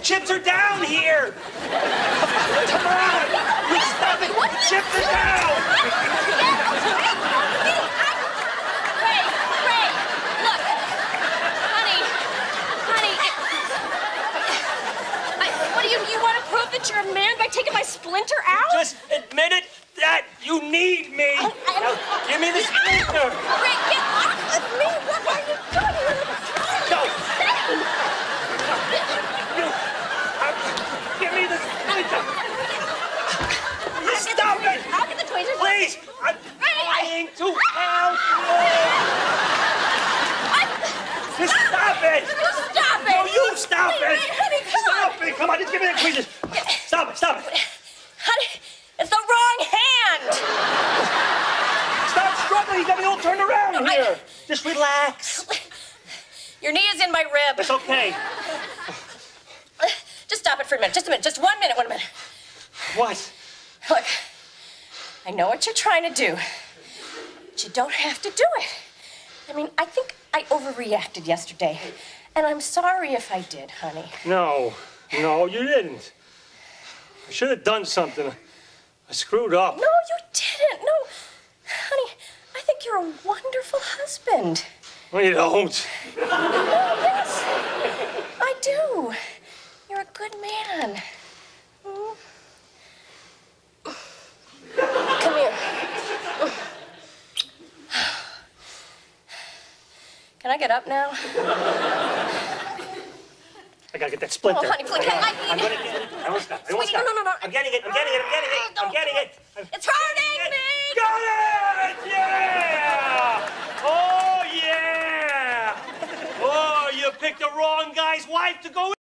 chips are down here. Come on. Stop it. The chips are down. Ray, look. Honey. What do you want to prove that you're a man by taking my splinter out? Just admit it that you need me. Now, give me the splinter. Ray, get off of me. What are you doing? No. Give me the splinter. Stop it. I'll get the tweezers. Please. I'm trying to help you. Stop it. Stop it. No, you stop it. Honey, come on. Stop it. Come on, just give me the tweezers. Stop it. Honey, it's the wrong hand. Stop struggling. You got me all turned around here. Just relax. Your knee is in my rib. It's okay. Just stop it for a minute. Just a minute. Just 1 minute. 1 minute. What? Look, I know what you're trying to do, but you don't have to do it. I mean, I think I overreacted yesterday, and I'm sorry if I did, honey. No, you didn't. I should have done something. I screwed up. No, you didn't. No, honey, I think you're a wonderful husband. No, you don't. Oh, yes, I do. You're a good man. Hmm? Come here. Can I get up now? I gotta get that splinter. Oh, honey, please. I'm gonna get it. I won't stop. Sweetie, no. I'm getting it. It's hurting me. Got it! Yeah! Oh, yeah! Oh, you picked the wrong guy's wife to go